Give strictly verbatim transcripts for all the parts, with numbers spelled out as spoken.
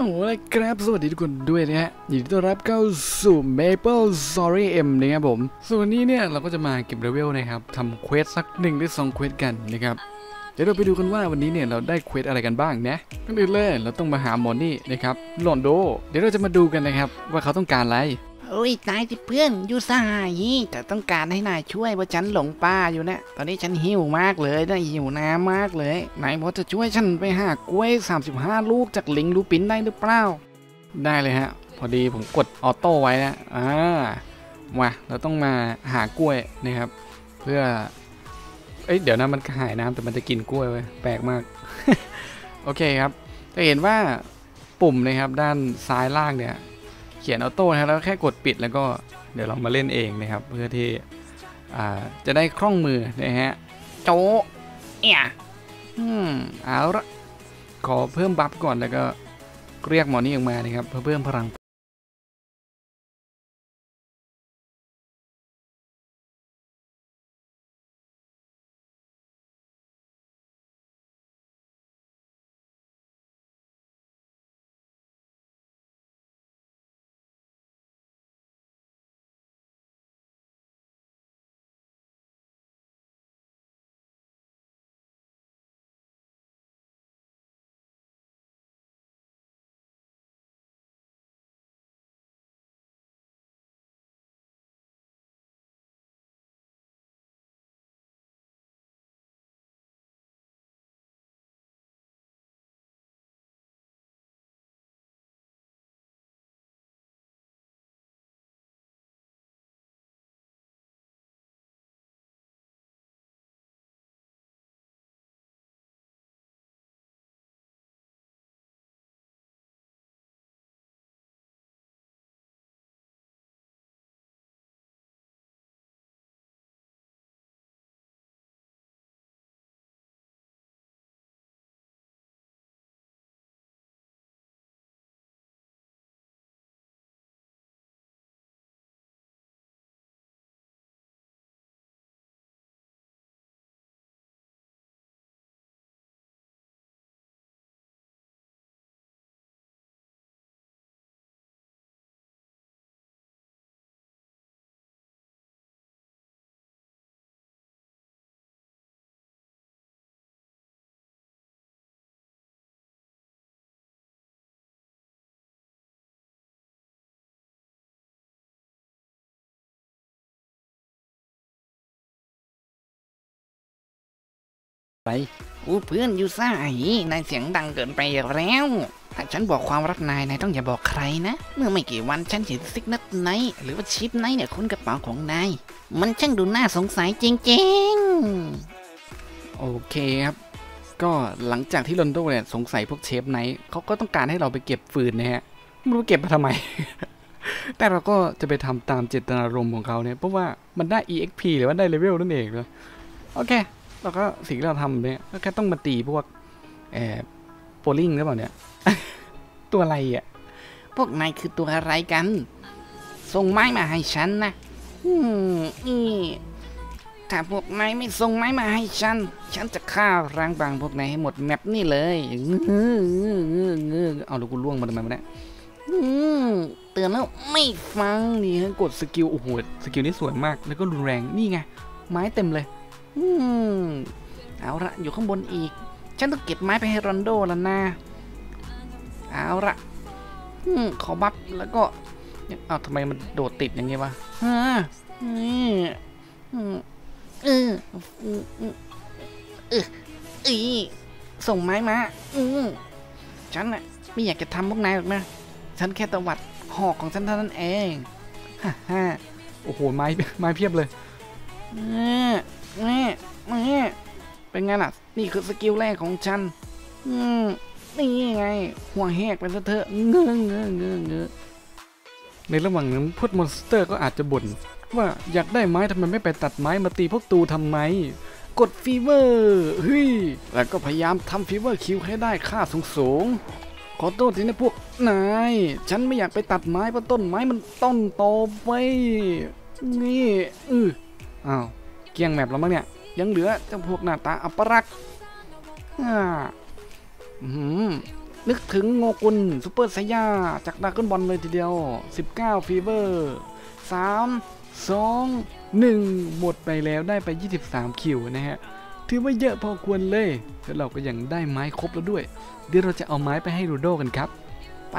โอ้เลยครับสวัสดีทุกคนด้วยนะฮะยินดีต้อนรับเข้าสู่ Maple Story M นะครับผมส่วนนี้เนี่ยเราก็จะมาเก็บเลเวลนะครับทำเควสสักหนึ่งหรือสองเควสกันนะครับเดี๋ยวเราไปดูกันว่าวันนี้เนี่ยเราได้เควสอะไรกันบ้างนะก่อนอื่นเลยเราต้องมาหาหมอนี่นะครับหลอนโดเดี๋ยวเราจะมาดูกันนะครับว่าเขาต้องการอะไรโอ้ยนายที่เพื่อนอยู่สหายแต่ต้องการให้นายช่วยเพราะฉันหลงป่าอยู่นะตอนนี้ฉันหิวมากเลยนะหิวน้ำมากเลยนายพอจะช่วยฉันไปหากล้วยสามสิบห้าลูกจากลิงลูปินได้หรือเปล่าได้เลยฮะพอดีผมกดออโต้ไว้นะอ่ามาเราต้องมาหากล้วยนะครับเพื่อเอ้ยเดี๋ยวนะมันหายน้ำแต่มันจะกินกล้วยไว้แปลกมาก โอเคครับจะเห็นว่าปุ่มนะครับด้านซ้ายล่างเนี่ยเขียนออโต้นะครับแล้วแค่กดปิดแล้วก็เดี๋ยวเรามาเล่นเองนะครับเพื่อที่อ่าจะได้คล่องมือนะฮะโจเอี่ยอืมเอาละขอเพิ่มบัฟก่อนแล้วก็เรียกหมอนี่ออกมานะครับเพื่อเพิ่มพลังไปอู้เพื่อนอยู่สหายนายเสียงดังเกินไปแล้วถ้าฉันบอกความรักนายนายต้องอย่าบอกใครนะเมื่อไม่กี่วันฉันเห็นซิกนัทไนท์หรือว่าชิปไนท์เนี่ยคุ้นกระเป๋าของนายมันช่างดูน่าสงสัยจริงๆโอเคครับก็หลังจากที่ลอนโดเนี่ยสงสัยพวกเชฟไนท์เขาก็ต้องการให้เราไปเก็บฟืนนะฮะไม่รู้เก็บมาทำไม แต่เราก็จะไปทำตามเจตนารมณ์ของเขาเนี่ยเพราะว่ามันได้ อี เอ็กซ์ พี หรือว่าได้เลเวลนั่นเองนะโอเคแล้วก็สิ่งที่เราทำเนี่ยก็แค่ต้องมาตีพวกแอบโปลิงหรือเปล่าเนี่ย ตัวอะไรอ่ะพวกนายคือตัวอะไรกันส่งไม้มาให้ฉันนะอืมนี่ถ้าพวกนายไม่ส่งไม้มาให้ฉันฉันจะฆ่าร้างบางพวกนายให้หมดแมปนี่เลยเอาลูกกูล่วงมาทำไมมาเนี่ยเตือนแล้วไม่ฟังนี่กดสกิลโอ้โหสกิลนี้สวยมากแล้วก็รุนแรงนี่ไงไม้เต็มเลยอืมเอาละอยู่ข้างบนอีกฉันต้องเก็บไม้ไปให้รอนโดแล้วนะเอาละอืมขอบัฟแล้วก็เอาทำไมมันโดดติดอย่างงี้วะฮะนี่อืมเออเออเออเออส่งไม้มาอืมฉันน่ะไม่อยากจะทำพวกนายหรอกนะฉันแค่ตวัดหอกของฉันเท่านั้นเองฮ่าฮ่าโอ้โหไม้ไม้เพียบเลยนี่นี่นี่เป็นไงล่ะนี่คือสกิลแรกของฉันอืมนี่ไงหัวแหกไปซะเถอะเงื้อเงื้อเงื้อเงื้อในระหว่างนั้นพวกมอนสเตอร์ก็อาจจะบ่นว่าอยากได้ไม้ทำไมไม่ไปตัดไม้มาตีพวกตูทำไมกดฟีเวอร์เฮ้ยแล้วก็พยายามทำฟีเวอร์คิวให้ได้ค่าสูงสูงขอโทษทีนะพวกนายฉันไม่อยากไปตัดไม้เพราะต้นไม้มันต้นโตไปนี่อืออ้าวเกี่ยงแมปแล้วมั้งเนี่ยยังเหลือเจ้าพวกหน้าตาอัปรักษ์อ่าอืมนึกถึงโงกุลซูเปอร์ไซย่าจากดราก้อนบอลเลยทีเดียวสิบเก้าฟีเวอร์สาม สอง หนึ่งหมดไปแล้วได้ไปยี่สิบสามคิวนะฮะถือว่าเยอะพอควรเลยแล้วเราก็ยังได้ไม้ครบแล้วด้วยเดี๋ยวเราจะเอาไม้ไปให้รูโดกันครับไป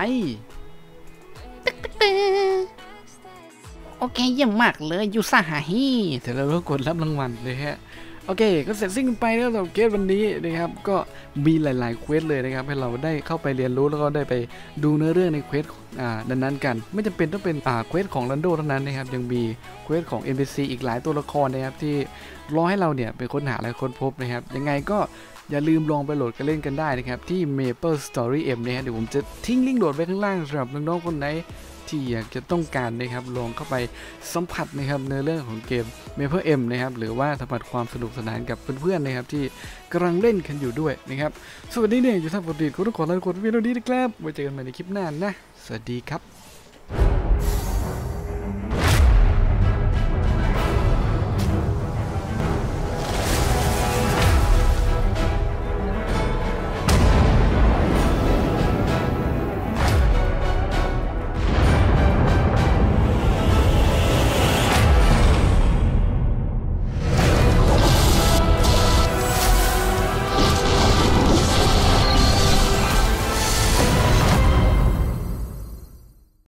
โอเคเยี่ยมมากเลยยูซ่าฮาฮีเสร็จแล้วก็กดรับรางวัลเลยฮะโอเคก็เสร็จสิ้นไปแล้วสำหรับเกมวันนี้นะครับก็มีหลายๆเควสเลยนะครับให้เราได้เข้าไปเรียนรู้แล้วก็ได้ไปดูเนื้อเรื่องในเควสอ่านั้นๆกันไม่จำเป็นต้องเป็นอ่าเควสของรันโดเท่านั้นนะครับยังมีเควสของ เอ็น พี ซี อีกหลายตัวละครนะครับที่รอให้เราเนี่ยไปค้นหาและค้นพบนะครับยังไงก็อย่าลืมลองไปโหลดกันเล่นกันได้นะครับที่ Maple Story M นะฮะเดี๋ยวผมจะทิ้งลิงก์โหลดไว้ข้างล่างสำหรับน้องๆคนไหนที่อยากจะต้องการนะครับลองเข้าไปสัมผัสนะครับในเรื่องของเกม Maple M นะครับหรือว่าสัมผัสความสนุกสนานกับเพื่อนๆนะครับที่กำลังเล่นกันอยู่ด้วยนะครับสวัสดีเนี่ยอยู่ท่านปกติคุณทุกคนและทุกคนวิดีโอนี้นะครับไว้เจอกันใหม่ในคลิปหน้านะสวัสดีครับ